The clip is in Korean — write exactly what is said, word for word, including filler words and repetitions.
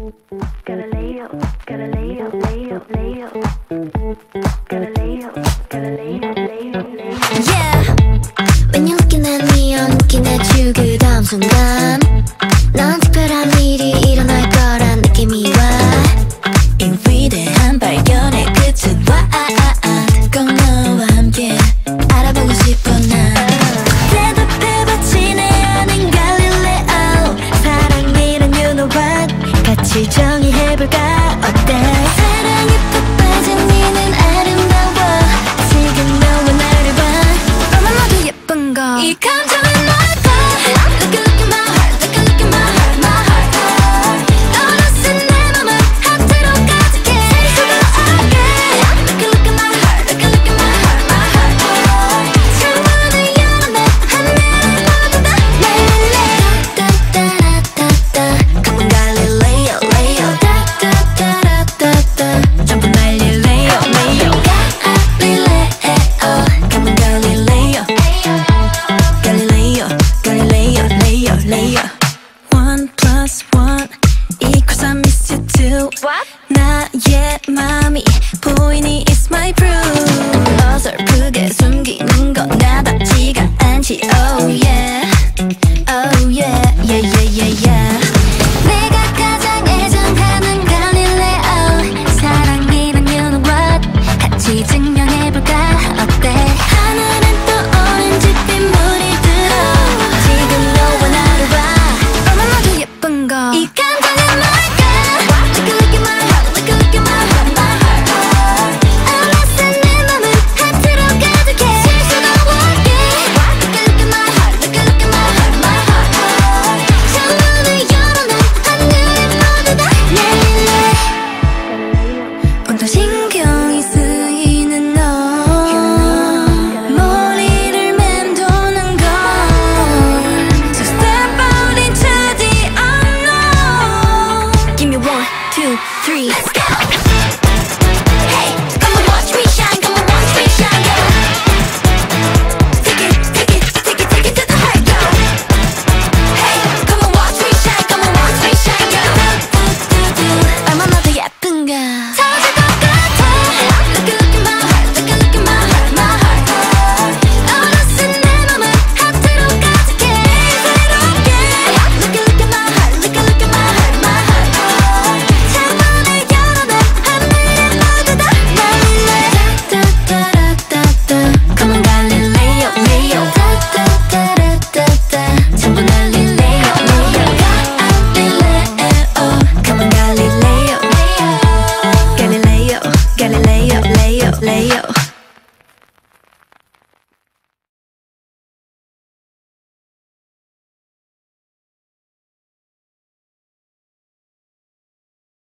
Galileo, Galileo, Leo, Leo. Galileo, Galileo, Leo, Leo. Yeah. When you're looking at me, I'm looking at you. 그 다음 순간 넌 특별한 일이 일어날 거란 느낌이 와. 이 위대한 발견의 끝은 와. 꼭 너와 함께 알아보고 싶어 난. 대답해봐 친애하는 갈릴레오. 사랑이란 you know what. 같이 정의해볼까 어때. 사랑에 푹 빠진 니는 아름다워. 지금 너와 나를 봐. 너만 모두 예쁜 거. 이 감정은 뭘까. Look look at my heart. Look look at my heart. My heart. 너로서 내 맘을 하트로 가득해. 살 수가 없게. Look look at my heart. Look look at my heart. My heart. 창문을 열어내 하늘을 모두 다 날릴래. 따따라따따. Come on Galileo, Leo. 따따따라따따. 점프 날릴래요, Leo. Galileo. Come on Galileo. Galileo, Galileo, Leo, Leo. One plus one equals I miss you too. What? 나의 맘이 보이니 it's my proof. 어설프게 숨기는 건 나답지가 않지. Oh yeah, oh yeah, yeah yeah yeah yeah.